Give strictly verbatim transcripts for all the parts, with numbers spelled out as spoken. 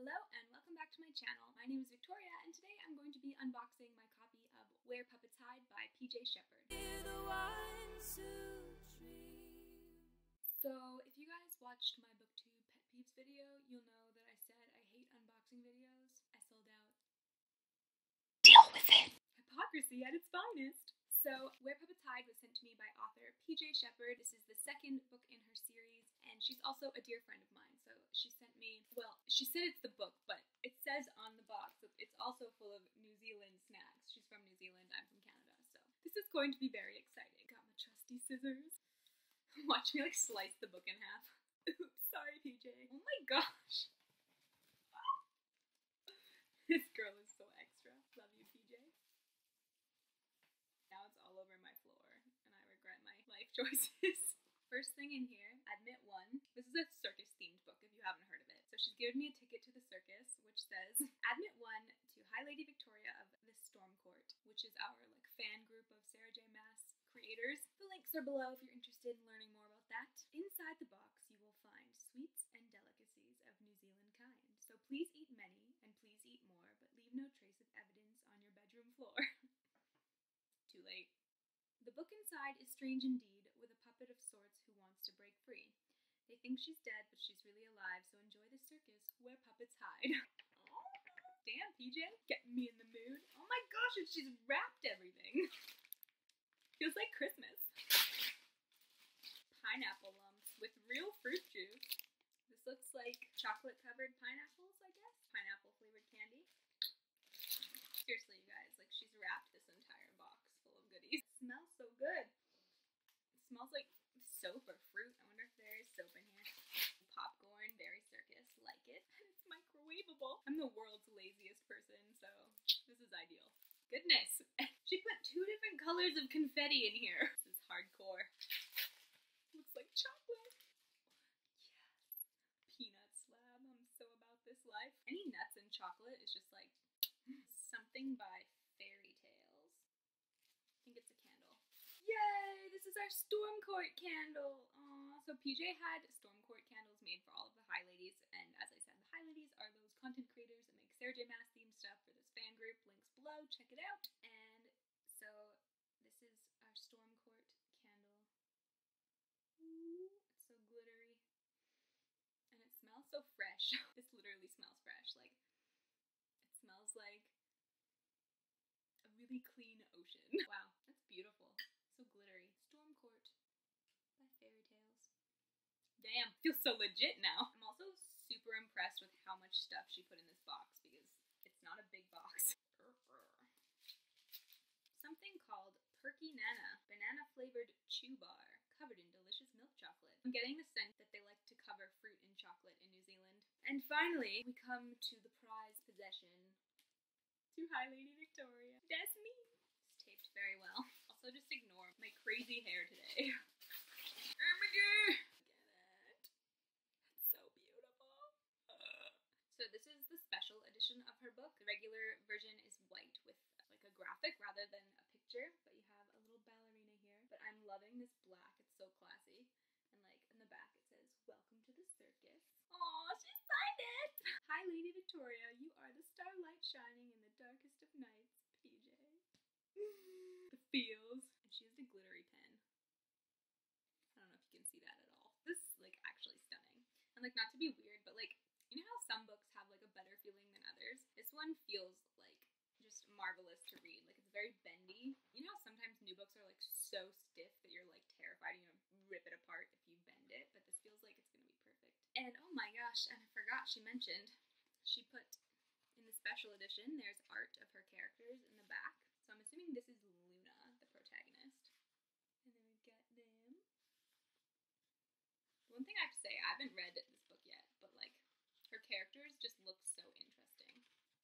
Hello and welcome back to my channel. My name is Victoria and today I'm going to be unboxing my copy of Where Puppets Hide by P J Shepherd. So if you guys watched my booktube pet peeves video, you'll know that I said I hate unboxing videos. I sold out. Deal with it. Hypocrisy at its finest. So, Where Puppets Hide was sent to me by author P J Shepherd. This is the second book in her series, and she's also a dear friend of mine. So, she sent me, well, she said it's the book, but it says on the box that it's also full of New Zealand snacks. She's from New Zealand, I'm from Canada, so this is going to be very exciting. Got my trusty scissors. Watch me, like, slice the book in half. Oops, sorry, P J. Oh my gosh. This girl is so extra. Love you, P J. Now it's all over my floor, and I regret my life choices. First thing in here, Admit One. This is a circus-themed book, if you haven't heard of it. So she's given me a ticket to the circus, which says, Admit One to High Lady Victoria of the Storm Court, which is our, like, fan group of Sarah J. Maas creators. The links are below if you're interested in learning more about that. Inside the box, you will find sweets and delicacies of New Zealand kind. So please eat many, and please eat more, but leave no trace of evidence on your bedroom floor. Too late. The book inside is strange indeed, with a puppet of sorts who wants to break free. They think she's dead, but she's really alive, so enjoy the circus where puppets hide. Oh, damn, P J, getting me in the mood. Oh my gosh, and she's wrapped everything. Feels like Christmas. Pineapple lumps with real fruit juice. This looks like chocolate-covered pineapples, I guess. Pineapple-flavored candy. Seriously, you guys, like, she's wrapped this entire box full of goodies. It smells so good. It smells like soap or fruit. I wonder if there is soap in here. Popcorn, very circus, like it. And it's microwavable. I'm the world's laziest person, so this is ideal. Goodness. She put two different colors of confetti in here. This is hardcore. Looks like chocolate. Yes. Peanut slab. I'm so about this life. Any nuts and chocolate is just like something by Fairy Tales. I think it's a candle. Yay! This is our Storm Court candle. Aww. So P J had Storm Court candles made for all of the High Ladies, and as I said, the High Ladies are those content creators that make Sarah J. Maas themed stuff for this fan group. Links below. Check it out. And so this is our Storm Court candle. Ooh, it's so glittery. And it smells so fresh. This literally smells fresh. Like, it smells like a really clean ocean. Wow, that's beautiful. So glittery. Storm Court by Fairy Tales. Damn, feels so legit now. I'm also super impressed with how much stuff she put in this box because it's not a big box. Something called Perky Nana, banana flavored chew bar, covered in delicious milk chocolate. I'm getting the sense that they like to cover fruit in chocolate in New Zealand. And finally, we come to the prized possession. To High Lady Victoria. That's me. It's taped very well. Also, just ignore my crazy hair today. Oh my god! Get it? That's so beautiful. Uh. So this is the special edition of her book. The regular version is white with like a graphic rather than a picture, but you have a little ballerina here. But I'm loving this black. It's so classy. And like in the back it says, "Welcome to the circus." Aw, she signed it! Hi, Lady Victoria, you are the starlight shining in the darkest of nights, P J. The feels. And she has a glittery pen. I don't know if you can see that at all. This is, like, actually stunning. And, like, not to be weird, but, like, you know how some books have, like, a better feeling than others? This one feels, like, just marvelous to read. Like, it's very bendy. You know how sometimes new books are, like, so stiff that you're, like, terrified you're gonna rip it apart if you bend it, but this feels like it's gonna be perfect. And, oh my gosh, and I forgot she mentioned, she put, in the special edition, there's art of her characters in the back. So I'm assuming this is Luna, the protagonist. And then we've got them. One thing I have to say, I haven't read this book yet, but, like, her characters just look so interesting.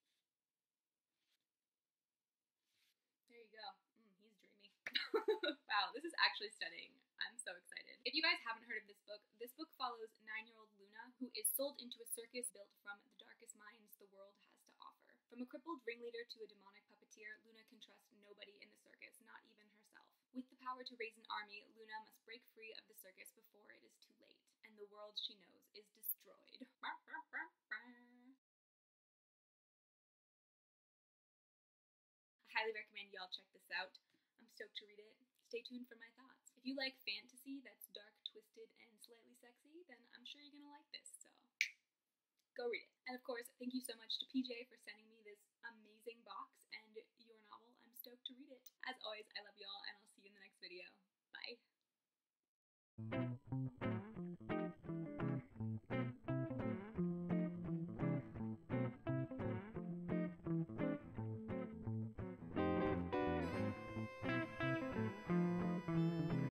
There you go. Mm, he's dreamy. Wow, this is actually stunning. I'm so excited. If you guys haven't heard of this book, this book follows nine-year-old Luna, who is sold into a circus built from the darkest minds the world has to offer. From a crippled ringleader to a demonic puppeteer, Luna can trust nobody in the circus, not even herself. With the power to raise an army, Luna must break free of the circus before it is too late, and the world she knows is destroyed. highly recommend y'all check this out. I'm stoked to read it. Stay tuned for my thoughts. If you like fantasy that's dark, twisted, and slightly sexy, then I'm sure you're gonna like this, so go read it. And of course, thank you so much to P J for sending me this amazing box and your novel. I'm stoked to read it. As always, I love y'all, and I'll see you in the next video. Bye.